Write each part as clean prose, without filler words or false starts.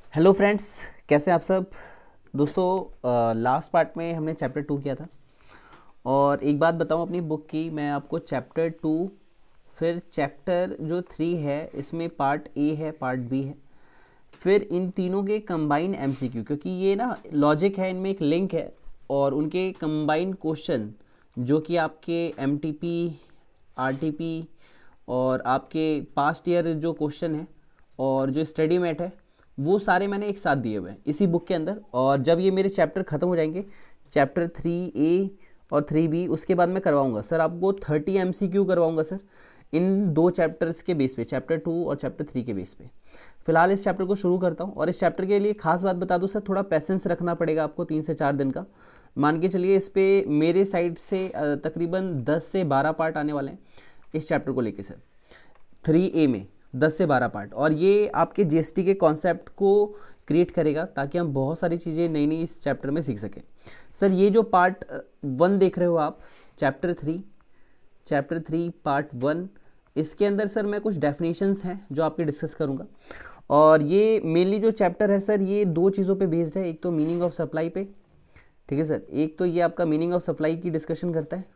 Hello friends, कैसे हैं आप सब। दोस्तों लास्ट पार्ट में हमने चैप्टर 2 किया था और एक बात बताऊं अपनी बुक की, मैं आपको चैप्टर 2 फिर चैप्टर जो 3 है इसमें पार्ट ए है, पार्ट बी है, फिर इन तीनों के कंबाइन एमसीक्यू, क्योंकि ये ना लॉजिक है, इनमें एक लिंक है और उनके कंबाइन क्वेश्चन जो कि आपके एमटीपी, आरटीपी और आपके पास्ट ईयर जो क्वेश्चन है और जो स्टडी मेट है वो सारे मैंने एक साथ दिए हुए हैं इसी बुक के अंदर। और जब ये मेरे चैप्टर ख़त्म हो जाएंगे, चैप्टर 3A और 3B, उसके बाद मैं करवाऊंगा सर आपको 30 MCQ करवाऊंगा सर इन दो चैप्टर्स के बेस पे, चैप्टर 2 और चैप्टर 3 के बेस पे। फिलहाल इस चैप्टर को शुरू करता हूँ और इस चैप्टर के लिए खास बात बता दूँ सर, थोड़ा पैसेंस रखना पड़ेगा आपको, 3 से 4 दिन का मान के चलिए। इस पर मेरे साइड से तकरीबन 10 से 12 पार्ट आने वाले हैं इस चैप्टर को लेके सर, 3A में 10 से 12 पार्ट, और ये आपके जीएसटी के कॉन्सेप्ट को क्रिएट करेगा ताकि हम बहुत सारी चीज़ें नई नई इस चैप्टर में सीख सकें। सर ये जो पार्ट 1 देख रहे हो आप, चैप्टर 3 पार्ट 1, इसके अंदर सर मैं कुछ डेफिनेशंस हैं जो आपके डिस्कस करूंगा। और ये मेनली जो चैप्टर है सर ये दो चीज़ों पे बेस्ड है, एक तो मीनिंग ऑफ सप्लाई पे, ठीक है सर, एक तो ये आपका मीनिंग ऑफ सप्लाई की डिस्कशन करता है,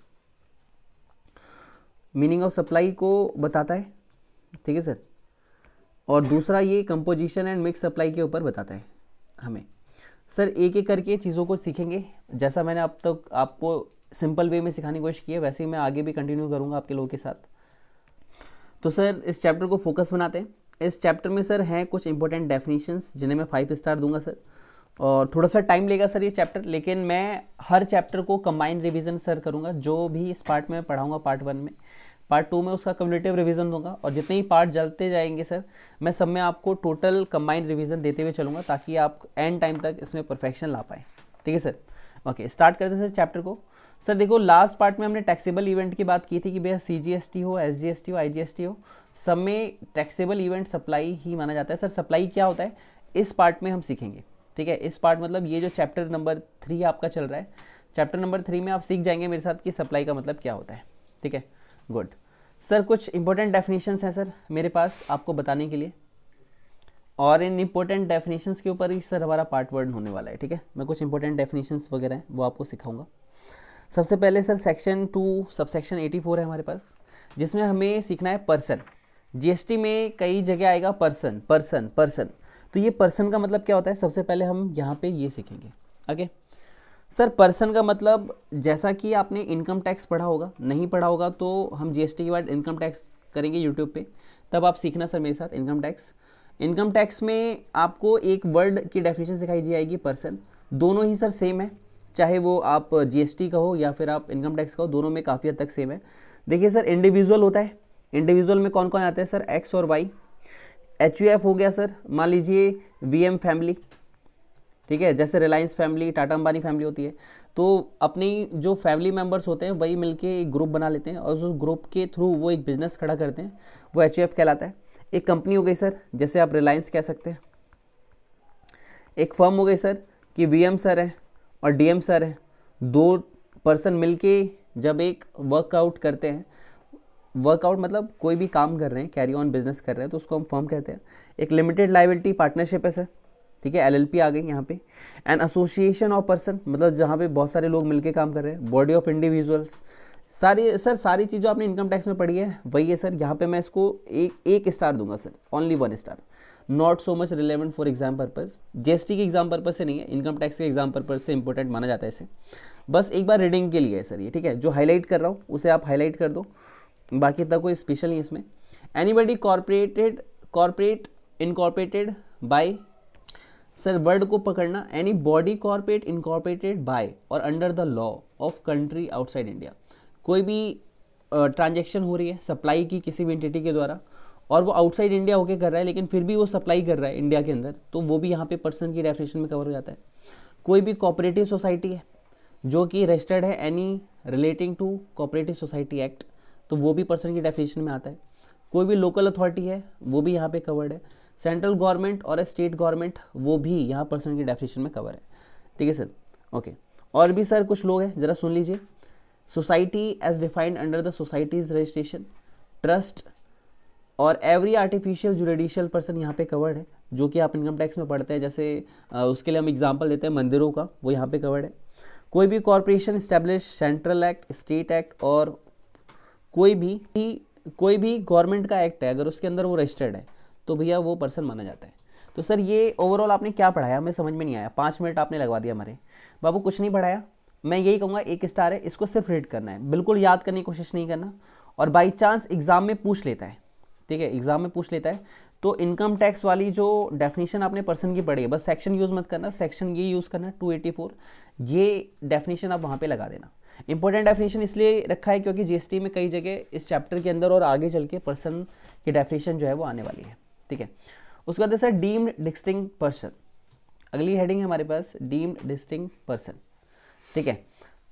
मीनिंग ऑफ सप्लाई को बताता है, ठीक है सर, और दूसरा ये कंपोजिशन एंड मिक्स सप्लाई के ऊपर बताता है हमें। सर एक एक करके चीज़ों को सीखेंगे, जैसा मैंने अब तक आपको सिंपल वे में सिखाने की कोशिश की है वैसे ही मैं आगे भी कंटिन्यू करूँगा आपके लोगों के साथ। तो सर इस चैप्टर को फोकस बनाते हैं। इस चैप्टर में सर हैं कुछ इंपॉर्टेंट डेफिनेशंस जिन्हें मैं 5 स्टार दूंगा सर, और थोड़ा सा टाइम लेगा सर ये चैप्टर, लेकिन मैं हर चैप्टर को कंबाइंड रिवीजन सर करूँगा। जो भी इस पार्ट में पढ़ाऊँगा पार्ट 1 में, पार्ट 2 में उसका कम्युलेटिव रिवीजन दूंगा, और जितने ही पार्ट जलते जाएंगे सर मैं सब में आपको टोटल कंबाइंड रिवीजन देते हुए चलूँगा ताकि आप एंड टाइम तक इसमें परफेक्शन ला पाएँ, ठीक है सर। ओके, स्टार्ट करते हैं सर चैप्टर को। सर देखो लास्ट पार्ट में हमने टैक्सेबल इवेंट की बात की थी कि भैया CGST हो, SGST हो, IGST हो, सब में टैक्सेबल इवेंट सप्लाई ही माना जाता है। सर सप्लाई क्या होता है इस पार्ट में हम सीखेंगे, ठीक है। इस पार्ट मतलब ये जो चैप्टर नंबर 3 आपका चल रहा है, चैप्टर नंबर 3 में आप सीख जाएंगे मेरे साथ कि सप्लाई का मतलब क्या होता है, ठीक है। गुड सर, कुछ इंपॉर्टेंट डेफिनेशंस हैं सर मेरे पास आपको बताने के लिए, और इन इंपॉर्टेंट डेफिनेशंस के ऊपर ही सर हमारा पार्ट 1 होने वाला है, ठीक है। मैं कुछ इंपॉर्टेंट डेफिनेशंस वगैरह हैं वो आपको सिखाऊंगा। सबसे पहले सर सेक्शन 2 सबसेक्शन 84 है हमारे पास, जिसमें हमें सीखना है पर्सन। जीएसटी में कई जगह आएगा पर्सन पर्सन पर्सन, तो ये पर्सन का मतलब क्या होता है सबसे पहले हम यहाँ पे ये सीखेंगे आगे। सर पर्सन का मतलब जैसा कि आपने इनकम टैक्स पढ़ा होगा, नहीं पढ़ा होगा तो हम जीएसटी के बाद इनकम टैक्स करेंगे यूट्यूब पे, तब आप सीखना सर मेरे साथ इनकम टैक्स। इनकम टैक्स में आपको एक वर्ड की डेफिनेशन सिखाई जाएगी पर्सन, दोनों ही सर सेम है, चाहे वो आप जीएसटी का हो या फिर आप इनकम टैक्स का हो, दोनों में काफ़ी हद तक सेम है। देखिए सर इंडिविजुअल होता है, इंडिविजुअल में कौन कौन आते हैं सर, एक्स और वाई। HUF हो गया सर, मान लीजिए VM फैमिली, ठीक है, जैसे Reliance family, Tata Ambani family होती है, तो अपनी जो फैमिली मेंबर्स होते हैं वही मिलके एक ग्रुप बना लेते हैं और उस ग्रुप के थ्रू वो एक बिजनेस खड़ा करते हैं, वो HUF कहलाता है। एक कंपनी हो गई सर, जैसे आप रिलायंस कह सकते हैं। एक फर्म हो गई सर कि VM सर है और DM सर है, दो पर्सन मिलके जब एक वर्कआउट करते हैं, वर्कआउट मतलब कोई भी काम कर रहे हैं, कैरी ऑन बिजनेस कर रहे हैं, तो उसको हम फर्म कहते हैं। एक लिमिटेड लायबिलिटी पार्टनरशिप है सर, ठीक है, LLP आ गई यहाँ पे। एन एसोसिएशन ऑफ पर्सन मतलब जहाँ पे बहुत सारे लोग मिलके काम कर रहे हैं। बॉडी ऑफ इंडिविजुअल्स, सारी चीज़ जो आपने इनकम टैक्स में पढ़ी है वही है सर। यहाँ पे मैं इसको एक स्टार दूंगा sir, only 1 star, not so much relevant for exam purpose. GST के एग्जाम पर्पज़ से नहीं है, इनकम टैक्स के एग्जाम पर्पज़ से इंपॉर्टेंट माना जाता है इसे, बस एक बार रीडिंग के लिए है सर ये, ठीक है। जो हाईलाइट कर रहा हूँ उसे आप हाईलाइट कर दो, बाकी इतना कोई स्पेशल नहीं इसमें। Anybody corporate incorporated by, sir word को पकड़ना, any body corporate incorporated by और under the law of country outside India. कोई भी ट्रांजैक्शन हो रही है सप्लाई की किसी भी एंटिटी के द्वारा और वो आउटसाइड इंडिया होके कर रहा है, लेकिन फिर भी वो सप्लाई कर रहा है इंडिया के अंदर, तो वो भी यहाँ पे पर्सन की डेफिनेशन में कवर हो जाता है। कोई भी कोऑपरेटिव सोसाइटी है जो कि रजिस्टर्ड है any relating to cooperative society act, तो वो भी पर्सन की डेफिनेशन में आता है। कोई भी लोकल अथॉरिटी है वो भी यहाँ पे कवर्ड है। सेंट्रल गवर्नमेंट और स्टेट गवर्नमेंट वो भी यहाँ पर्सन की डेफिनेशन में कवर है, ठीक है सर। ओके, और भी सर कुछ लोग हैं, ज़रा सुन लीजिए। Society as defined under the societies registration, trust और एवरी आर्टिफिशियल जुडिशियल पर्सन यहाँ पे कवर्ड है। जो कि आप इनकम टैक्स में पढ़ते हैं, जैसे उसके लिए हम एग्जांपल देते हैं मंदिरों का, वो यहाँ पे कवर्ड है। कोई भी corporation establish, central act, state act और कोई भी गवर्नमेंट का एक्ट है, अगर उसके अंदर वो रजिस्टर्ड है तो भैया वो पर्सन माना जाता है। तो सर ये ओवरऑल आपने क्या पढ़ाया, हमें समझ में नहीं आया, 5 मिनट आपने लगवा दिया हमारे। बाबू कुछ नहीं पढ़ाया, मैं यही कहूँगा 1 स्टार है, इसको सिर्फ रीड करना है, बिल्कुल याद करने की कोशिश नहीं करना। और बाई चांस एग्जाम में पूछ लेता है, ठीक है, एग्जाम में पूछ लेता है तो इनकम टैक्स वाली जो डेफिनेशन आपने पर्सन की पढ़ी है, बस सेक्शन यूज़ मत करना, सेक्शन ये यूज़ करना 284, ये डेफिनेशन आप वहाँ पे लगा देना। इंपॉर्टेंट डेफिनेशन इसलिए रखा है क्योंकि जीएसटी में कई जगह इस चैप्टर के अंदर और आगे चल के पर्सन की डेफिनेशन जो है वो आने वाली है, ठीक है। उसके बाद सर डीम्ड डिस्टिंक्ट पर्सन, अगली हेडिंग है हमारे पास डीम्ड डिस्टिंक्ट पर्सन, ठीक है।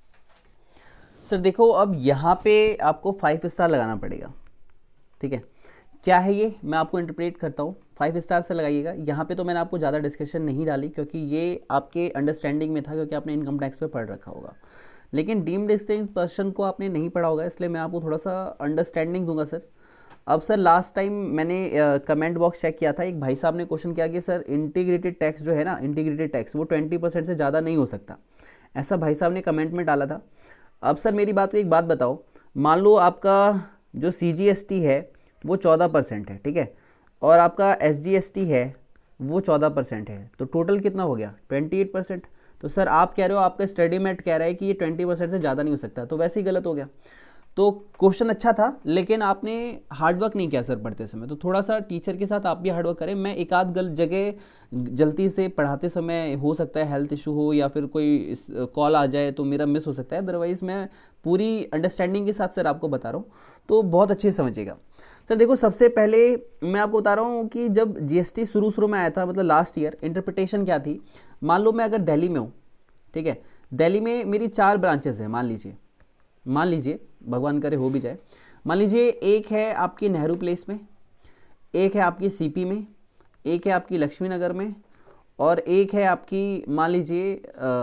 सर देखो अब यहाँ पे आपको 5 स्टार लगाना पड़ेगा, ठीक है। क्या है ये, मैं आपको इंटरप्रेट करता हूँ, 5 स्टार से लगाइएगा। यहाँ पे तो मैंने आपको ज़्यादा डिस्कशन नहीं डाली क्योंकि ये आपके अंडरस्टैंडिंग में था, क्योंकि आपने इनकम टैक्स पे पढ़ रखा होगा। लेकिन डीम्ड डिस्टिंक्ट पर्सन को आपने नहीं पढ़ा होगा, इसलिए मैं आपको थोड़ा सा अंडरस्टैंडिंग दूंगा सर। अब सर लास्ट टाइम मैंने कमेंट बॉक्स चेक किया था, एक भाई साहब ने क्वेश्चन किया कि सर इंटीग्रेटेड टैक्स जो है ना, इंटीग्रेटेड टैक्स वो 20% से ज़्यादा नहीं हो सकता, ऐसा भाई साहब ने कमेंट में डाला था। अब सर मेरी बात, तो एक बात बताओ, मान लो आपका जो CGST है वो 14% है, ठीक है, और आपका SGST है वो 14% है, तो टोटल कितना हो गया 28%। तो सर आप कह रहे हो, आपका स्टडी मेट कह रहा है कि ये 20% से ज़्यादा नहीं हो सकता, तो वैसे ही गलत हो गया। तो क्वेश्चन अच्छा था लेकिन आपने हार्डवर्क नहीं किया सर पढ़ते समय, तो थोड़ा सा टीचर के साथ आप भी हार्डवर्क करें। मैं एक आध गलत जगह जल्दी से पढ़ाते समय, हो सकता है हेल्थ इशू हो या फिर कोई कॉल आ जाए तो मेरा मिस हो सकता है, अदरवाइज़ मैं पूरी अंडरस्टैंडिंग के साथ सर आपको बता रहा हूँ, तो बहुत अच्छे से समझिएगा। सर देखो सबसे पहले मैं आपको बता रहा हूँ कि जब GST शुरू में आया था, मतलब लास्ट ईयर, इंटरप्रिटेशन क्या थी। मान लो मैं अगर दिल्ली में हूँ, ठीक है, दिल्ली में मेरी 4 ब्रांचेस हैं, मान लीजिए भगवान करे हो भी जाए, मान लीजिए एक है आपकी नेहरू प्लेस में, एक है आपकी CP में, एक है आपकी लक्ष्मी नगर में, और एक है आपकी मान लीजिए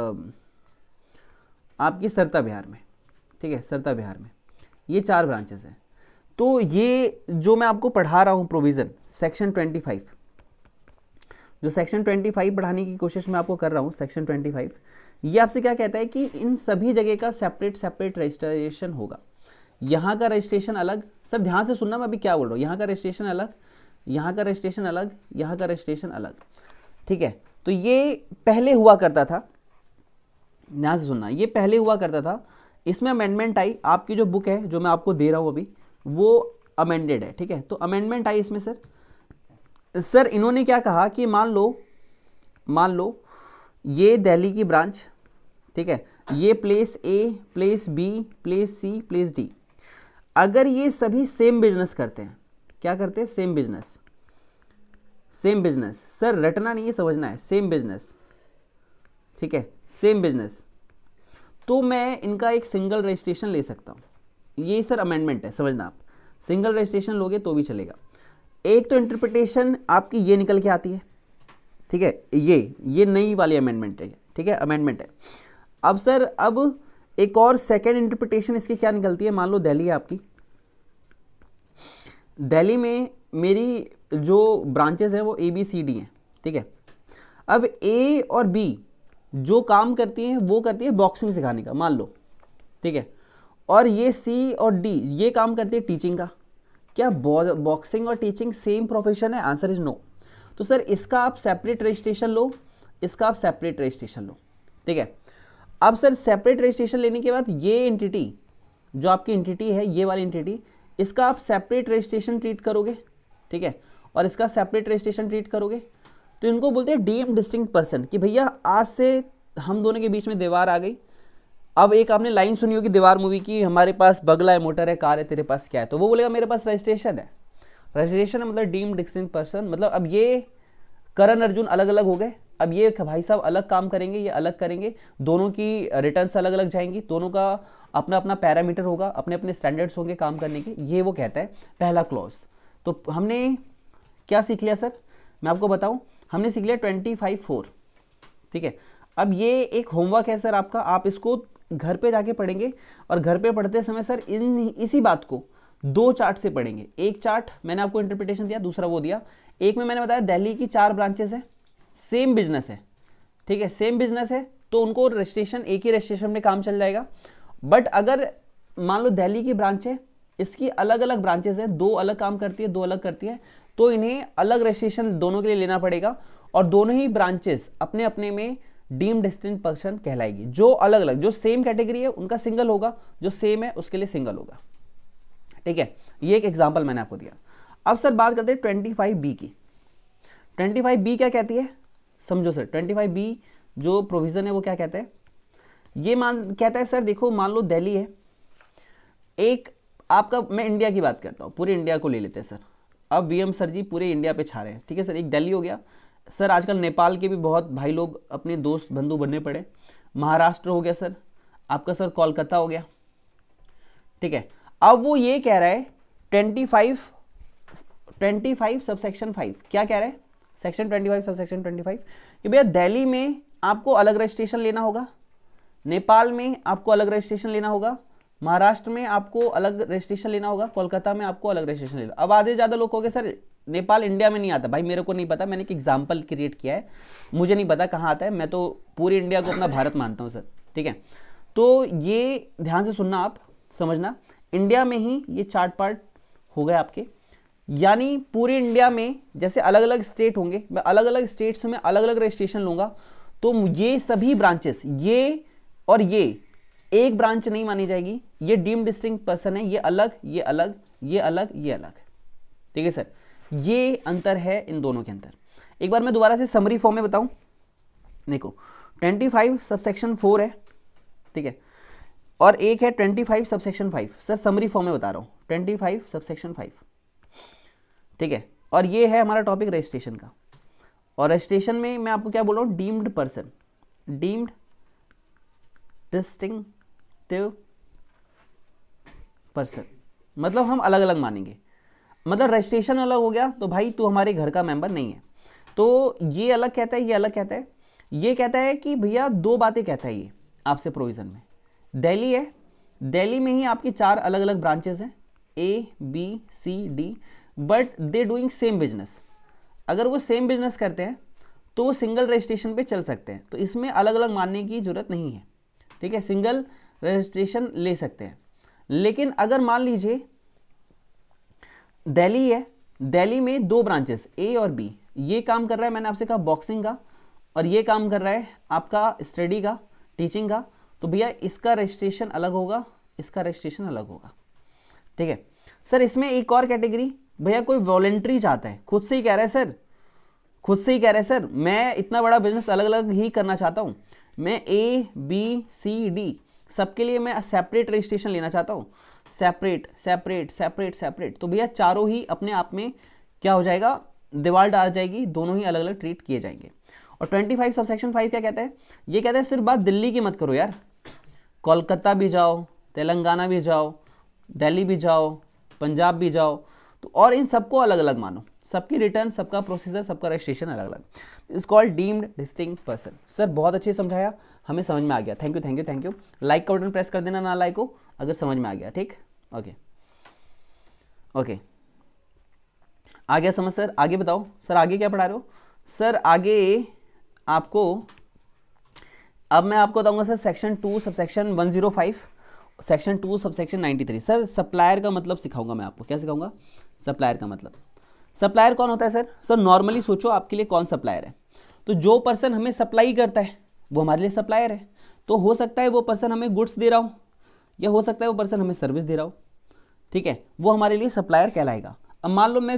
आपकी सरता बिहार में, ठीक है, सरता बिहार में, ये 4 ब्रांचेस हैं। तो ये जो मैं आपको पढ़ा रहा हूँ प्रोविज़न सेक्शन 25, जो सेक्शन 25 पढ़ाने की कोशिश मैं आपको कर रहा हूँ, सेक्शन 25, ये आपसे क्या कहता है कि इन सभी जगह का सेपरेट रजिस्ट्रेशन होगा। यहाँ का रजिस्ट्रेशन अलग, सर ध्यान से सुनना मैं अभी क्या बोल रहा हूँ, यहाँ का रजिस्ट्रेशन अलग, यहाँ का रजिस्ट्रेशन अलग, यहाँ का रजिस्ट्रेशन अलग, ठीक है। तो ये पहले हुआ करता था, ध्यान से सुनना, ये पहले हुआ करता था, इसमें अमेंडमेंट आई, आपकी जो बुक है जो मैं आपको दे रहा हूँ अभी वो अमेंडेड है, ठीक है। तो अमेंडमेंट आई इसमें सर इन्होंने क्या कहा कि मान लो ये दिल्ली की ब्रांच, ठीक है, ये place A, place B, place C, place D, अगर ये सभी सेम बिजनेस करते हैं, क्या करते हैं, सेम बिजनेस, सर रटना नहीं है, समझना है, सेम बिजनेस, ठीक है, सेम बिजनेस, तो मैं इनका एक सिंगल रजिस्ट्रेशन ले सकता हूँ। ये सर अमेंडमेंट है, समझना आप, सिंगल रजिस्ट्रेशन लोगे तो भी चलेगा। एक तो इंटरप्रिटेशन आपकी ये निकल के आती है, ठीक है, ये नई वाली अमेंडमेंट है, ठीक है, अमेंडमेंट है। अब सर अब एक और सेकेंड इंटरप्रिटेशन इसकी क्या निकलती है, मान लो दिल्ली है आपकी, दिल्ली में मेरी जो ब्रांचेस हैं वो ABCD हैं, ठीक है। अब A और B जो काम करती हैं वो करती है बॉक्सिंग सिखाने का, मान लो, ठीक है, और ये C और D ये काम करती है टीचिंग का। क्या बॉक्सिंग और टीचिंग सेम प्रोफेशन है? Answer is no. तो सर इसका आप सेपरेट रजिस्ट्रेशन लो, इसका आप सेपरेट रजिस्ट्रेशन लो, ठीक है। अब सर सेपरेट रजिस्ट्रेशन लेने के बाद ये एंटिटी जो आपकी एंटिटी है, ये वाली एंटिटी, इसका आप सेपरेट रजिस्ट्रेशन ट्रीट करोगे, ठीक है, और इसका सेपरेट रजिस्ट्रेशन ट्रीट करोगे, तो इनको बोलते हैं डीम्ड डिस्टिंक्ट पर्सन, कि भैया आज से हम दोनों के बीच में दीवार आ गई। अब एक आपने लाइन सुनी होगी दीवार मूवी की, हमारे पास बगला है, मोटर है, कार है, तेरे पास क्या है, तो वो बोलेगा मेरे पास रजिस्ट्रेशन है। रजिस्ट्रेशन है मतलब डीम्ड डिस्टिंक्ट पर्सन, मतलब अब ये करण अर्जुन अलग अलग हो गए, अब ये भाई साहब अलग काम करेंगे, ये अलग करेंगे, दोनों की रिटर्न्स अलग अलग जाएंगी, दोनों का अपना अपना पैरामीटर होगा, अपने अपने स्टैंडर्ड्स होंगे काम करने के, ये वो कहता है पहला क्लॉज। तो हमने क्या सीख लिया सर, मैं आपको बताऊं, हमने सीख लिया 25(4), ठीक है। अब ये एक होमवर्क है सर आपका, आप इसको घर पे जाके पढ़ेंगे, और घर पे पढ़ते समय सर इसी बात को 2 चार्ट से पढ़ेंगे। एक चार्ट मैंने आपको इंटरप्रिटेशन दिया, दूसरा वो दिया, एक में मैंने बताया दिल्ली की 4 ब्रांचेस है, सेम बिजनेस है, ठीक है, सेम बिजनेस है, तो उनको रजिस्ट्रेशन एक ही रजिस्ट्रेशन में काम चल जाएगा। बट अगर मान लो दिल्ली की ब्रांच है, इसकी अलग अलग ब्रांचेस है, 2 अलग काम करती है, 2 अलग करती है, तो इन्हें अलग रजिस्ट्रेशन दोनों के लिए लेना पड़ेगा और दोनों ही ब्रांचेस अपने अपने में डीम्ड डिस्टिंक्ट पर्सन कहलाएगी। जो अलग अलग, जो सेम कैटेगरी है उनका सिंगल होगा, जो सेम है उसके लिए सिंगल होगा, ठीक है। ये एक एग्जांपल मैंने आपको दिया। अब सर बात करते हैं 25B की। 25B क्या कहती है, समझो सर। 25B जो प्रोविजन है वो क्या कहता है, ये कहता है सर देखो, मान लो दिल्ली है, एक आपका, मैं इंडिया की बात करता हूँ, पूरे इंडिया को ले लेते हैं सर। अब वीएम सर जी पूरे इंडिया पे छा रहे हैं, ठीक है सर। एक दिल्ली हो गया सर, आजकल नेपाल के भी बहुत भाई लोग अपने दोस्त बंधु बनने पड़े। महाराष्ट्र हो गया सर आपका, सर कोलकाता हो गया, ठीक है। अब वो ये कह रहा है 25 सबसेक्शन 5 क्या कह रहा है, सेक्शन 25 सबसेक्शन 25 कि भैया दिल्ली में आपको अलग रजिस्ट्रेशन लेना होगा, नेपाल में आपको अलग रजिस्ट्रेशन लेना होगा, महाराष्ट्र में आपको अलग रजिस्ट्रेशन लेना होगा, कोलकाता में आपको अलग रजिस्ट्रेशन लेना। अब आधे ज़्यादा लोग कहोगे सर नेपाल इंडिया में नहीं आता। भाई मेरे को नहीं पता, मैंने एक एग्जाम्पल क्रिएट किया है, मुझे नहीं पता कहाँ आता है, मैं तो पूरी इंडिया को अपना भारत मानता हूँ सर, ठीक है। तो ये ध्यान से सुनना, आप समझना, इंडिया में ही ये 4 पार्ट हो गए आपके, यानी पूरे इंडिया में जैसे अलग अलग स्टेट होंगे, मैं अलग अलग स्टेट्स में अलग अलग रजिस्ट्रेशन लूँगा, तो ये सभी ब्रांचेस, ये और ये एक ब्रांच नहीं मानी जाएगी, ये डीम्ड डिस्टिंक्ट पर्सन है, ये अलग, ये अलग, ये अलग, ये अलग, ठीक है सर। ये अंतर है इन दोनों के अंदर। एक बार मैं दोबारा से समरी फॉर्म में बताऊं, देखो 25 सबसेक्शन 4 है, ठीक है, और एक है 25 सबसेक्शन 5। सर समरी फॉर्म में बता रहा हूं, 25 सबसेक्शन 5, ठीक है। और ये है हमारा टॉपिक रजिस्ट्रेशन का, और रजिस्ट्रेशन में मैं आपको क्या बोल रहा हूं, deemed person, deemed distinctive person, मतलब हम अलग अलग मानेंगे, मतलब रजिस्ट्रेशन अलग हो गया तो भाई तू हमारे घर का मेंबर नहीं है। तो ये अलग कहता है, ये अलग कहता है। ये कहता है कि भैया 2 बातें कहता है ये आपसे प्रोविजन में। दिल्ली है, दिल्ली में ही आपकी 4 अलग अलग ब्रांचेस हैं, A, B, C, D, but they doing same business. अगर वो सेम बिजनेस करते हैं तो वो सिंगल रजिस्ट्रेशन पे चल सकते हैं, तो इसमें अलग अलग मानने की जरूरत नहीं है, ठीक है, सिंगल रजिस्ट्रेशन ले सकते हैं। लेकिन अगर मान लीजिए दिल्ली है, दिल्ली में 2 ब्रांचेस A और B, ये काम कर रहा है, मैंने आपसे कहा बॉक्सिंग का, और ये काम कर रहा है आपका स्टडी का, टीचिंग का, तो भैया इसका रजिस्ट्रेशन अलग होगा, इसका रजिस्ट्रेशन अलग होगा, ठीक है सर। इसमें एक और कैटेगरी, भैया कोई वॉलेंट्री चाहता है, खुद से ही कह रहा है सर, खुद से ही कह रहा है सर मैं इतना बड़ा बिजनेस अलग अलग ही करना चाहता हूँ, मैं A, B, C, D सबके लिए मैं सेपरेट रजिस्ट्रेशन लेना चाहता हूँ, सेपरेट सेपरेट सेपरेट सेपरेट, तो भैया चारों ही अपने आप में क्या हो जाएगा, दीवार डाल जाएगी, दोनों ही अलग अलग ट्रीट किए जाएंगे। और 25 सबसेक्शन 5 क्या कहता है, ये कहता है सिर्फ बात दिल्ली की मत करो यार, कोलकाता भी जाओ, तेलंगाना भी जाओ, दिल्ली भी जाओ, पंजाब भी जाओ, तो और इन सबको अलग अलग मानो, सबकी रिटर्न, सबका प्रोसीजर, सबका रजिस्ट्रेशन अलग अलग। Is called deemed distinct person. Sir बहुत अच्छे समझाया, हमें समझ में आ गया, thank you thank you thank you. Like का बटन प्रेस कर देना ना लाइक को अगर समझ में आ गया, ठीक, ओके ओके, आ गया समझ सर। आगे बताओ सर, आगे क्या पढ़ा रहे हो सर? आगे आपको, अब मैं आपको बताऊंगा sir section 2 subsection 105, section 2 subsection 93। Sir supplier का मतलब सिखाऊंगा मैं आपको, क्या सिखाऊंगा, सप्लायर का मतलब। सप्लायर कौन होता है सर? सर नॉर्मली सोचो आपके लिए कौन सप्लायर है, तो जो पर्सन हमें सप्लाई करता है वो हमारे लिए सप्लायर है। तो हो सकता है वो पर्सन हमें गुड्स दे रहा हो, या हो सकता है वो पर्सन हमें सर्विस दे रहा हो, ठीक है, वो हमारे लिए सप्लायर कहलाएगा। अब मान लो मैं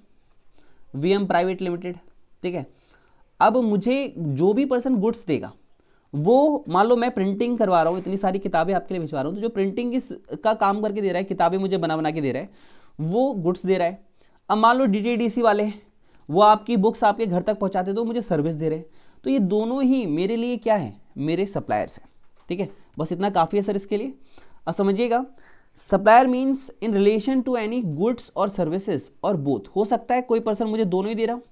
वीएम प्राइवेट लिमिटेड, ठीक है, अब मुझे जो भी पर्सन गुड्स देगा वो, मान लो मैं प्रिंटिंग करवा रहा हूँ, इतनी सारी किताबें आपके लिए भिजवा रहा हूँ, तो जो प्रिंटिंग का काम करके दे रहा है, किताबें मुझे बना के दे रहा है, वो गुड्स दे रहा है। अब मान लो डीटीडीसी वाले हैं, वो आपकी बुक्स आपके घर तक पहुँचाते तो मुझे सर्विस दे रहे हैं, तो ये दोनों ही मेरे लिए क्या है, मेरे सप्लायर्स हैं, ठीक है। बस इतना काफ़ी है सर इसके लिए। अब समझिएगा, supplier means in relation to any goods और सर्विसेज और बोथ। हो सकता है कोई पर्सन मुझे दोनों ही दे रहा हो।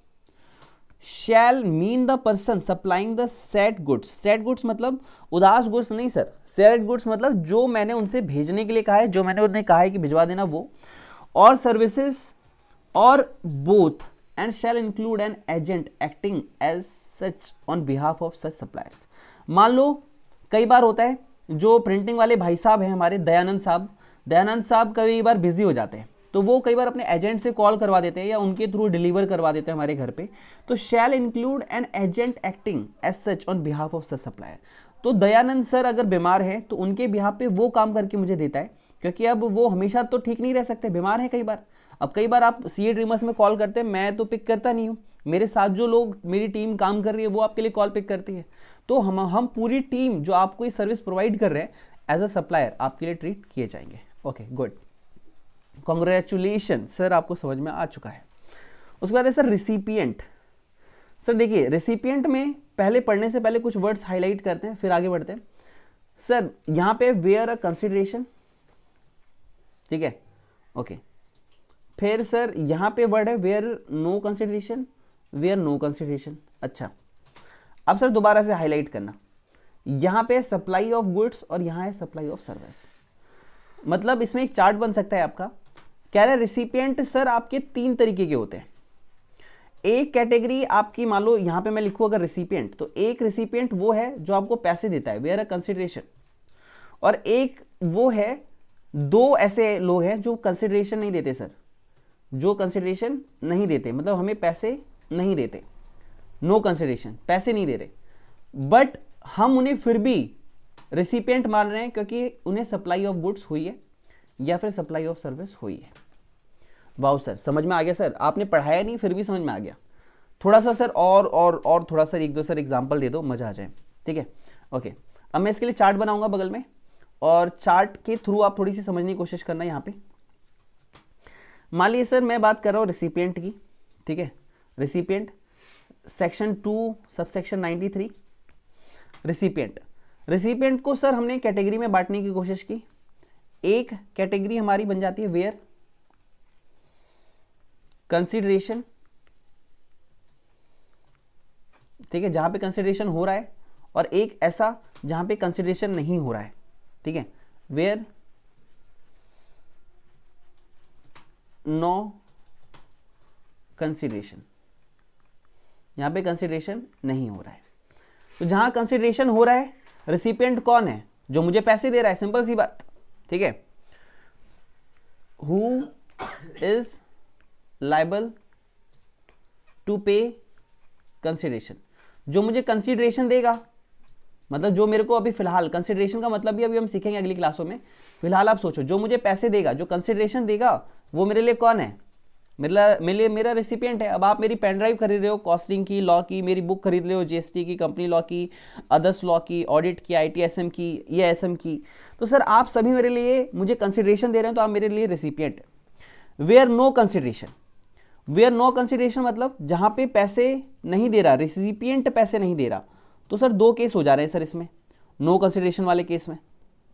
Shall mean the person supplying the set goods. Set goods मतलब उदास गुड्स नहीं सर, सेट गुड्स मतलब जो मैंने उनसे भेजने के लिए कहा है, जो मैंने उन्हें कहा है कि भिजवा देना वो, और सर्विसेज और both and shall include an agent acting as such on behalf of such suppliers. मान लो कई बार होता है जो प्रिंटिंग वाले भाई साहब हैं हमारे दयानंद साहब कई बार बिजी हो जाते हैं, तो वो कई बार अपने एजेंट से कॉल करवा देते हैं या उनके थ्रू डिलीवर करवा देते हैं हमारे घर पे। तो shall include an agent acting as such on behalf of such supplier. तो दयानंद सर अगर बीमार है तो उनके बिहाफ पे वो काम करके मुझे देता है, क्योंकि अब वो हमेशा तो ठीक नहीं रह सकते, बीमार है कई बार। अब कई बार आप सीए ड्रीमर्स में कॉल करते हैं, मैं तो पिक करता नहीं हूँ, मेरे साथ जो लोग मेरी टीम काम कर रही है वो आपके लिए कॉल पिक करती है। तो हम पूरी टीम जो आपको ये सर्विस प्रोवाइड कर रहे हैं एज अ सप्लायर आपके लिए ट्रीट किए जाएंगे। ओके गुड, कॉन्ग्रेचुलेशन सर, आपको समझ में आ चुका है। उसके बाद है सर रिसिपिएंट। सर देखिए रिसिपिएंट में पहले पढ़ने से पहले कुछ वर्ड्स हाईलाइट करते हैं फिर आगे बढ़ते हैं। सर यहाँ पे वेयर अ कंसिडरेशन, ठीक है, ओके। फिर सर यहाँ पे वर्ड है where no consideration, where no consideration. अच्छा, अब सर दोबारा से हाईलाइट करना, यहाँ पे सप्लाई ऑफ गुड्स और यहाँ है सप्लाई ऑफ सर्विस। मतलब इसमें एक चार्ट बन सकता है आपका। कह रहे रिसिपिएंट सर आपके 3 तरीके के होते हैं। एक कैटेगरी आपकी, मान लो यहाँ पे मैं लिखूँ अगर रिसिपिएंट, तो एक रिसिपिएंट वो है जो आपको पैसे देता है, वेयर अ कंसिडरेशन। और एक वो है, 2 ऐसे लोग हैं जो कंसिडरेशन नहीं देते सर, जो कंसिडरेशन नहीं देते, मतलब हमें पैसे नहीं देते, नो कंसिडरेशन, पैसे नहीं दे रहे, बट हम उन्हें फिर भी रिसिपिएंट मान रहे हैं क्योंकि उन्हें सप्लाई ऑफ गुड्स हुई है या फिर सप्लाई ऑफ सर्विस हुई है। वाओ सर, समझ में आ गया सर, आपने पढ़ाया नहीं फिर भी समझ में आ गया। थोड़ा सा सर और थोड़ा सा 1-2 सर एग्जांपल दे दो, मजा आ जाए, ठीक है। ओके, अब मैं इसके लिए चार्ट बनाऊंगा बगल में, और चार्ट के थ्रू आप थोड़ी सी समझने की कोशिश करना। यहाँ पे मान लीजिए सर मैं बात कर रहा हूँ रिसिपिएंट की, ठीक है, रिसिपिएंट सेक्शन 2 सबसेक्शन 93। रिसिपिएंट को सर हमने कैटेगरी में बांटने की कोशिश की। एक कैटेगरी हमारी बन जाती है वेयर कंसिडरेशन, ठीक है, जहां पे कंसिडरेशन हो रहा है, और एक ऐसा जहां पे कंसिडरेशन नहीं हो रहा है, ठीक है, वेयर नो कंसिडरेशन, यहां पे कंसिडरेशन नहीं हो रहा है। तो जहां कंसिडरेशन हो रहा है रिसिपिएंट कौन है, जो मुझे पैसे दे रहा है, सिंपल सी बात, ठीक है। Who is liable to pay consideration, जो मुझे कंसिडरेशन देगा, मतलब जो मेरे को अभी फिलहाल, कंसिडरेशन का मतलब भी अभी हम सीखेंगे अगली क्लासों में। फिलहाल आप सोचो, जो मुझे पैसे देगा, जो कंसिडरेशन देगा, वो मेरे लिए कौन है, मेरा रेसिपिएंट है। अब आप मेरी पेन ड्राइव खरीद रहे हो कॉस्टिंग की, लॉ की, मेरी बुक खरीद रहे हो जीएसटी की, कंपनी लॉ की, अदर्स लॉ की, ऑडिट की, ITSM की, EISM की, तो सर आप सभी मेरे लिए मुझे कंसिडरेशन दे रहे हैं, तो आप मेरे लिए रेसिपिएंट है। Where no consideration, where no consideration मतलब जहां पे पैसे नहीं दे रहा, रेसिपिएंट पैसे नहीं दे रहा, तो सर 2 केस हो जा रहे हैं सर इसमें, नो कंसिडरेशन वाले केस में।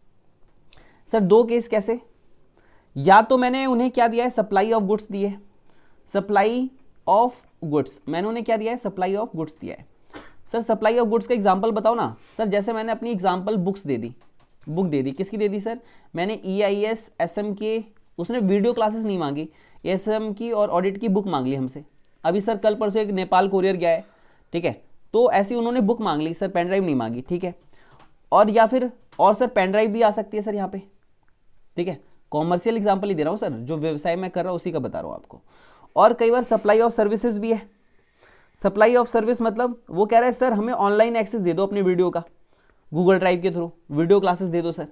सर 2 केस कैसे, या तो मैंने उन्हें क्या दिया है, सप्लाई ऑफ गुड्स दी है, सप्लाई ऑफ गुड्स, मैंने उन्हें क्या दिया है, सप्लाई ऑफ गुड्स दिया है। सर सप्लाई ऑफ गुड्स का एग्जांपल बताओ ना सर। जैसे मैंने अपनी एग्जांपल बुक्स दे दी, बुक दे दी, किसकी दे दी सर, मैंने EIS-SM के, उसने वीडियो क्लासेस नहीं मांगी, ESM की और ऑडिट की बुक मांग ली हमसे। अभी सर कल परसों एक नेपाल कोरियर गया है, ठीक है, तो ऐसी उन्होंने बुक मांग ली सर, पेन ड्राइव नहीं मांगी, ठीक है। और या फिर और सर पेन ड्राइव भी आ सकती है सर यहाँ पे, ठीक है, कॉमर्शियल एग्जांपल ही दे रहा हूँ सर, जो व्यवसाय मैं कर रहा हूँ उसी का बता रहा हूँ आपको। और कई बार सप्लाई ऑफ सर्विसेज भी है। सप्लाई ऑफ सर्विस मतलब वो कह रहा है सर हमें ऑनलाइन एक्सेस दे दो अपने वीडियो का, गूगल ड्राइव के थ्रू वीडियो क्लासेस दे दो सर।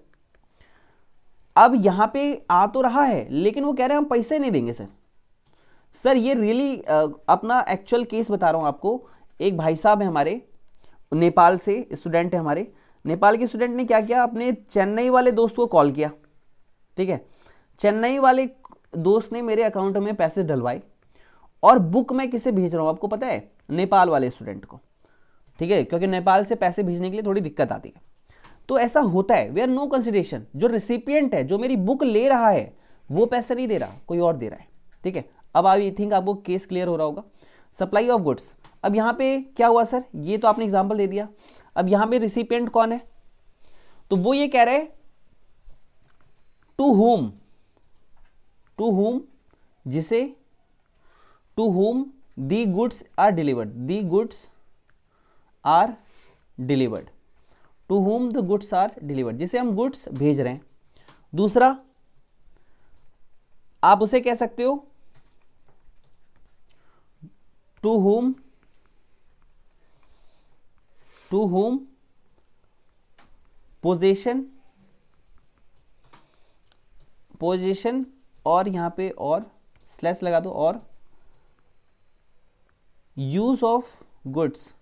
अब यहाँ पे आ तो रहा है लेकिन वो कह रहे हैं हम पैसे नहीं देंगे सर। सर ये रियली अपना एक्चुअल केस बता रहा हूँ आपको। एक भाई साहब है हमारे, नेपाल से स्टूडेंट है हमारे, नेपाल के स्टूडेंट ने क्या किया, अपने चेन्नई वाले दोस्त को कॉल किया, ठीक है, चेन्नई वाले दोस्त ने मेरे अकाउंट में पैसे डलवाए, और बुक मैं किसे भेज रहा हूँ आपको पता है, नेपाल वाले स्टूडेंट को, ठीक है, क्योंकि नेपाल से पैसे भेजने के लिए थोड़ी दिक्कत आती है। तो ऐसा होता है, वे आर नो कंसिडरेशन, जो रिसिपिएंट है, जो मेरी बुक ले रहा है, वो पैसे नहीं दे रहा, कोई और दे रहा है, ठीक है। अब आई थिंक आपको केस क्लियर हो रहा होगा। सप्लाई ऑफ गुड्स, अब यहाँ पे क्या हुआ सर, ये तो आपने एग्जाम्पल दे दिया। अब यहाँ पे रिसिपिएंट कौन है, तो वो ये कह रहे हैं टू होम, जिसे, to whom the goods are delivered, the goods are delivered, to whom the goods are delivered, जिसे हम गुड्स भेज रहे हैं। दूसरा आप उसे कह सकते हो टू whom पोजीशन और यहां पे और स्लैश लगा दो, और use of goods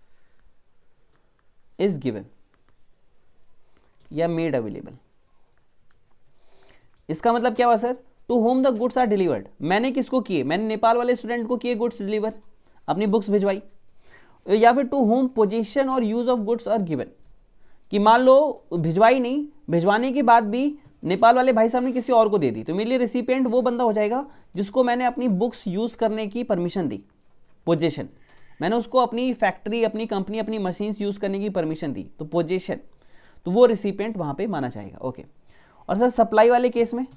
is given या मेड अवेलेबल। इसका मतलब क्या हुआ sir, to whom the goods are delivered, मैंने किसको किए, मैंने नेपाल वाले स्टूडेंट को किए गुड्स डिलीवर, अपनी बुक्स भिजवाई। या फिर टू होम पोजीशन और use of goods are given, कि मान लो भिजवाई नहीं, भिजवाने के बाद भी नेपाल वाले भाई साहब ने किसी और को दे दी, तो मेरे लिए रिसिपिएंट वो बंदा हो जाएगा जिसको मैंने अपनी बुक्स यूज करने की परमिशन दी, पोजीशन, मैंने उसको अपनी फैक्ट्री, अपनी कंपनी, अपनी मशीन्स यूज करने की परमिशन दी, तो पोजीशन, तो वो रिसिपिएंट वहां पे माना जाएगा। ओके। और सर सप्लाई वाले केस में,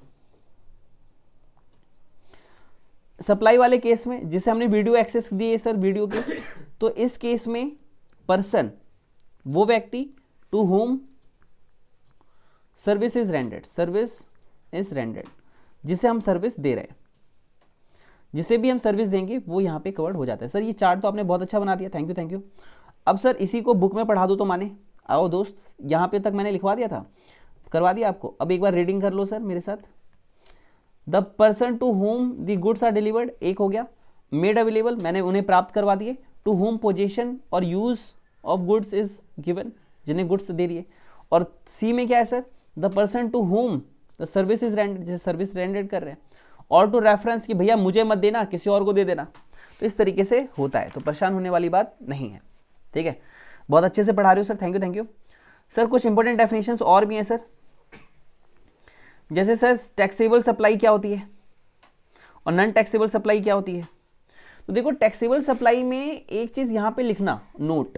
सप्लाई वाले केस में जिसे हमने वीडियो एक्सेस दिए सर वीडियो के, तो इस केस में पर्सन, वो व्यक्ति to whom service is rendered, service is rendered, जिसे हम सर्विस दे रहे हैं, जिसे भी हम सर्विस देंगे वो यहाँ पे कवर्ड हो जाता है। सर ये चार्ट तो आपने बहुत अच्छा बना दिया, थैंक यू थैंक यू। अब सर इसी को बुक में पढ़ा दो तो माने, आओ दोस्त, यहाँ पे तक मैंने लिखवा दिया था, करवा दिया आपको, अब एक बार रीडिंग कर लो सर मेरे साथ। The person to whom the goods are delivered एक हो गया, मेड अवेलेबल मैंने उन्हें प्राप्त करवा दिए, टू होम पोजीशन और use of goods is given, जिन्हें गुड्स दे दिए। और सी में क्या है sir, the person to whom the service is rendered, जिसे सर्विस रेंडेड कर रहे हैं, और टू रेफरेंस कि भैया मुझे मत देना, किसी और को दे देना। तो इस तरीके से होता है, तो परेशान होने वाली बात नहीं है, ठीक है। बहुत अच्छे से पढ़ा रहे हो sir, thank you thank you. Sir कुछ इंपॉर्टेंट डेफिनेशंस और भी हैं सर, जैसे सर टैक्सेबल सप्लाई क्या होती है और नॉन टैक्सेबल सप्लाई क्या होती है। तो देखो टैक्सेबल सप्लाई में एक चीज यहां पे लिखना, note,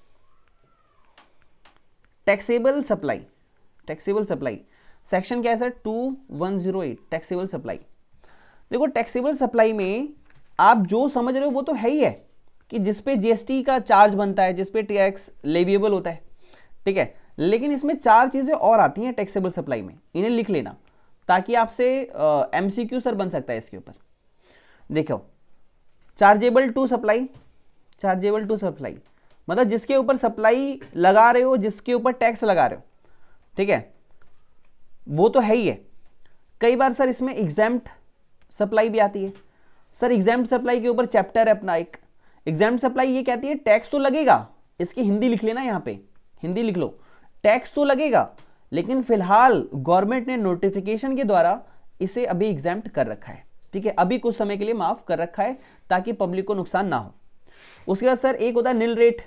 taxable supply, taxable supply section क्या है सर 2108 टैक्सेबल सप्लाई। देखो टैक्सेबल सप्लाई में आप जो समझ रहे हो वो तो है ही है कि जिसपे जीएसटी का चार्ज बनता है, जिसपे टैक्स लेविएबल होता है, ठीक है। लेकिन इसमें चार चीजें और आती हैं टैक्सेबल सप्लाई में, इन्हें लिख लेना ताकि आपसे एमसीक्यू सर बन सकता है इसके ऊपर। देखो chargeable to supply, chargeable to supply मतलब जिसके ऊपर सप्लाई लगा रहे हो, जिसके ऊपर टैक्स लगा रहे हो, ठीक है, वो तो है ही है। कई बार सर इसमें एग्जैम्प्ट सप्लाई भी आती है। सर एग्जैम्प्ट सप्लाई के ऊपर चैप्टर है अपना एक, एग्जैम्प्ट सप्लाई ये कहती है टैक्स तो लगेगा, इसकी हिंदी लिख लेना, यहाँ पे हिंदी लिख लो, टैक्स तो लगेगा लेकिन फिलहाल गवर्नमेंट ने नोटिफिकेशन के द्वारा इसे अभी एग्जैम्प्ट कर रखा है, ठीक है, अभी कुछ समय के लिए माफ कर रखा है ताकि पब्लिक को नुकसान ना हो। उसके बाद सर एक होता है निल रेट,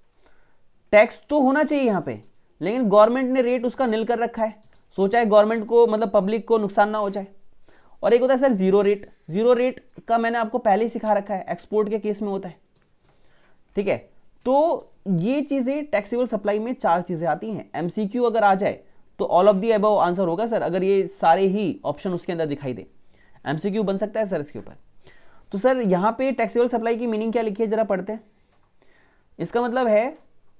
टैक्स तो होना चाहिए यहाँ पे लेकिन गवर्नमेंट ने रेट उसका निल कर रखा है, सोचा है गवर्नमेंट को मतलब पब्लिक को नुकसान ना हो जाए। और एक होता है sir zero rate, zero rate का मैंने आपको पहले ही सिखा रखा है, एक्सपोर्ट के केस में होता है, ठीक है। तो ये चीजें टैक्सेबल सप्लाई में चार चीजें आती हैं। एमसीक्यू अगर आ जाए तो all of the above answer होगा सर, अगर ये सारे ही ऑप्शन उसके अंदर दिखाई दे, एमसीक्यू बन सकता है सर इसके ऊपर। तो सर यहाँ पे टैक्सेबल सप्लाई की मीनिंग क्या लिखी है जरा पढ़ते हैं। इसका मतलब है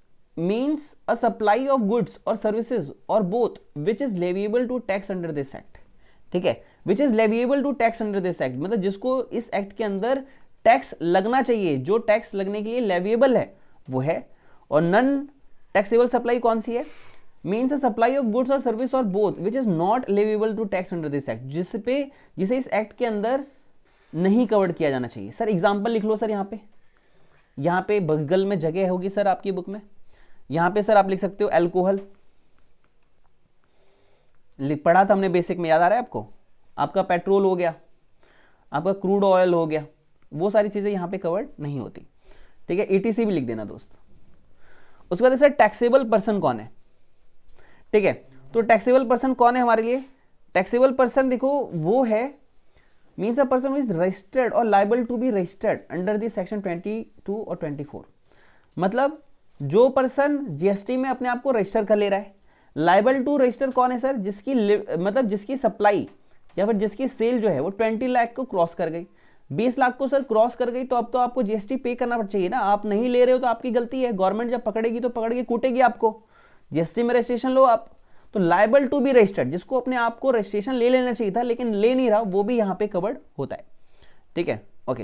means a supply of goods और सर्विसेज और both which is leviable to tax under this act, ठीक है, which is leviable to tax under this act मतलब जिसको इस एक्ट के अंदर टैक्स लगना चाहिए, जो टैक्स लगने के लिए लेविएबल है वो है। और नॉन टैक्सेबल सप्लाई कौन सी है, means a supply of goods और सर्विस और both which is not leviable to tax under this act, जिसे इस एक्ट के अंदर नहीं कवर्ड किया जाना चाहिए। सर एग्जाम्पल लिख लो सर, यहाँ पे बगल में जगह होगी सर आपकी बुक में, यहाँ पे सर आप लिख सकते हो अल्कोहल, पढ़ा था हमने बेसिक में, याद आ रहा है आपको, आपका पेट्रोल हो गया, आपका क्रूड ऑयल हो गया, वो सारी चीजें यहाँ पे कवर्ड नहीं होती, ठीक है। ईटीसी भी लिख देना दोस्त। उसके बाद सर टैक्सेबल पर्सन कौन है, ठीक है, तो टैक्सेबल पर्सन कौन है हमारे लिए, टैक्सेबल पर्सन देखो वो है means a person is registered और liable to be registered under the section 22 और 24, मतलब जो पर्सन जीएसटी में अपने आप को रजिस्टर कर ले रहा है। लाइबल टू रजिस्टर कौन है सर, जिसकी मतलब जिसकी सप्लाई या फिर जिसकी सेल जो है वो 20 लाख को क्रॉस कर गई, 20 लाख को सर क्रॉस कर गई तो अब तो आपको जीएसटी पे करना चाहिए ना, आप नहीं ले रहे हो तो आपकी गलती है, गवर्नमेंट जब पकड़ेगी तो पकड़ के कूटेगी आपको। जीएसटी में रजिस्ट्रेशन लो आप, तो लायबल टू बी रजिस्टर्ड, जिसको अपने आप को रजिस्ट्रेशन ले लेना चाहिए था लेकिन ले नहीं रहा, वो भी यहाँ पे कवर्ड होता है। ठीक है, ओके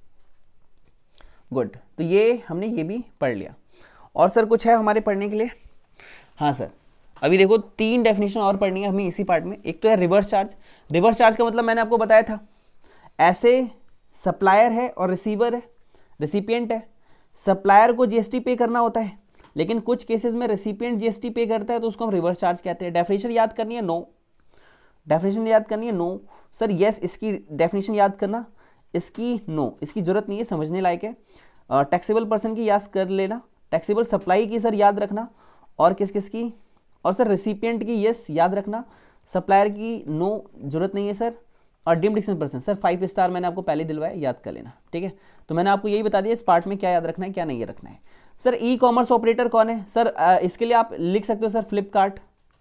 गुड। तो ये हमने ये भी पढ़ लिया। और सर कुछ है हमारे पढ़ने के लिए? हाँ सर, अभी देखो 3 डेफिनेशन और पढ़नी है हमें इसी पार्ट में। एक तो है रिवर्स चार्ज। रिवर्स चार्ज का मतलब मैंने आपको बताया था, ऐसे सप्लायर है और रिसीवर है, रेसिपिएंट है। सप्लायर को जीएसटी पे करना होता है लेकिन कुछ केसेस में रेसिपिएंट जीएसटी पे करता है तो उसको हम रिवर्स चार्ज कहते हैं। डेफिनेशन याद करनी है? नो। डेफिनेशन याद करनी है? नो। सर यस, इसकी डेफिनेशन याद करना, इसकी नो, इसकी जरूरत नहीं है, समझने लायक है। टैक्सेबल पर्सन की याद कर लेना, टैक्सेबल सप्लाई की सर याद रखना, और किस किस की, और सर रेसिपिएंट की यस याद रखना, सप्लायर की नो जरूरत नहीं है सर, और deemed exchange person sir 5 star मैंने आपको पहले दिलवाया, याद कर लेना। ठीक है, तो मैंने आपको यही बता दिया इस पार्ट में क्या याद रखना है क्या नहीं रखना है। सर ई कॉमर्स ऑपरेटर कौन है? सर इसके लिए आप लिख सकते हो सर फ्लिपकार्ट,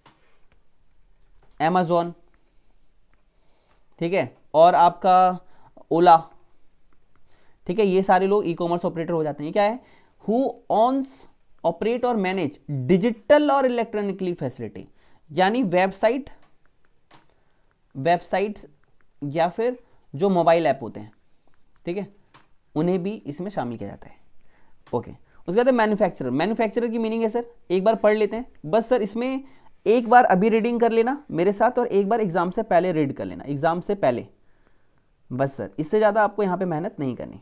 Amazon, ठीक है, और आपका ओला। ठीक है, ये सारे लोग ई कॉमर्स ऑपरेटर हो जाते हैं। क्या है? हु ऑन्स, ऑपरेट और मैनेज डिजिटल और इलेक्ट्रॉनिकली फैसिलिटी, यानी वेबसाइट्स या फिर जो मोबाइल ऐप होते हैं, ठीक है, उन्हें भी इसमें शामिल किया जाता है। ओके, उसके बाद मैन्युफैक्चरर। मैन्युफैक्चरर की मीनिंग है सर, एक बार पढ़ लेते हैं बस सर, इसमें एक बार अभी रीडिंग कर लेना मेरे साथ और एक बार एग्जाम से पहले रीड कर लेना, एग्जाम से पहले बस सर, इससे ज़्यादा आपको यहाँ पे मेहनत नहीं करनी।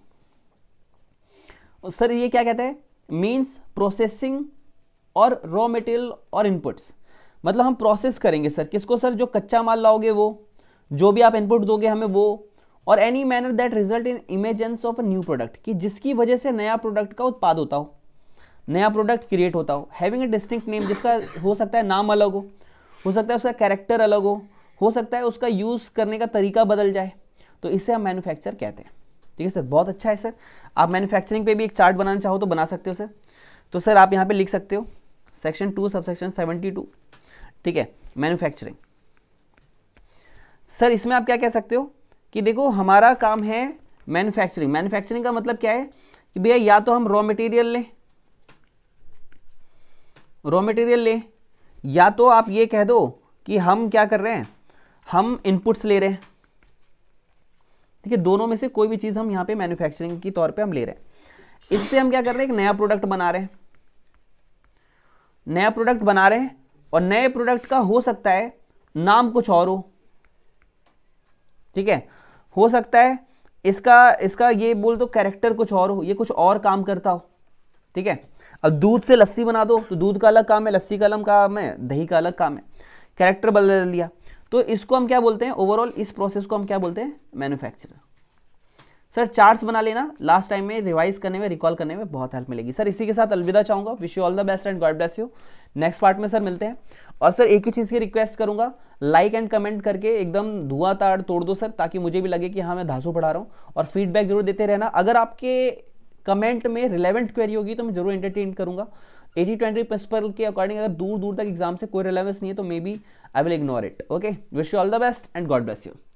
सर ये क्या कहता है? मीन्स प्रोसेसिंग और रॉ मटेरियल और इनपुट्स, मतलब हम प्रोसेस करेंगे सर, किसको सर? जो कच्चा माल लाओगे वो, जो भी आप इनपुट दोगे हमें वो, और any manner that result in emergence of a new product, कि जिसकी वजह से नया प्रोडक्ट का उत्पाद होता हो, नया प्रोडक्ट क्रिएट होता हो। हैविंग अ डिस्टिंक्ट नेम, जिसका हो सकता है नाम अलग हो सकता है उसका कैरेक्टर अलग हो सकता है उसका यूज़ करने का तरीका बदल जाए, तो इसे हम मैन्युफैक्चर कहते हैं। ठीक है सर, बहुत अच्छा है सर। आप मैन्युफैक्चरिंग पे भी एक चार्ट बनाना चाहो तो बना सकते हो सर। तो सर आप यहाँ पे लिख सकते हो सेक्शन 2 सबसेक्शन 72, ठीक है, मैन्युफैक्चरिंग। सर इसमें आप क्या कह सकते हो कि देखो हमारा काम है मैन्युफैक्चरिंग। मैन्युफैक्चरिंग का मतलब क्या है कि भैया या तो हम रॉ मटेरियल लें, या तो आप ये कह दो कि हम क्या कर रहे हैं, हम इनपुट्स ले रहे हैं। ठीक है, दोनों में से कोई भी चीज़ हम यहाँ पे मैन्युफैक्चरिंग की तौर पे हम ले रहे हैं। इससे हम क्या कर रहे हैं? एक नया प्रोडक्ट बना रहे हैं, और नए प्रोडक्ट का हो सकता है नाम कुछ और हो। ठीक है, हो सकता है इसका ये बोल दो कैरेक्टर कुछ और हो, ये कुछ और काम करता हो। ठीक है, अब दूध से लस्सी बना दो तो दूध का अलग काम है, लस्सी का अलग काम है, दही का अलग काम है, कैरेक्टर बदल दिया, तो इसको हम क्या बोलते हैं? ओवरऑल इस प्रोसेस को हम क्या बोलते हैं? मैन्युफैक्चरर। सर चार्ट्स बना लेना, लास्ट टाइम में रिवाइज करने में, रिकॉल करने में बहुत हेल्प मिलेगी। सर इसी के साथ अलविदा चाहूंगा, wish you all the best and God bless you. Next part में सर मिलते हैं। और सर एक ही चीज़ की रिक्वेस्ट करूंगा, लाइक एंड कमेंट करके एकदम धुआं तोड़ दो सर, ताकि मुझे भी लगे कि हाँ मैं धांसू पढ़ा रहा हूँ, और फीडबैक जरूर देते रहना। अगर आपके कमेंट में रिलेवेंट क्वेरी होगी तो मैं जरूर एंटरटेन करूंगा। 80-20 प्रिंसिपल के अकॉर्डिंग अगर दूर दूर तक एग्जाम से कोई रिलेवेंस नहीं है तो maybe I will ignore it. Okay, wish you all the best and God bless you.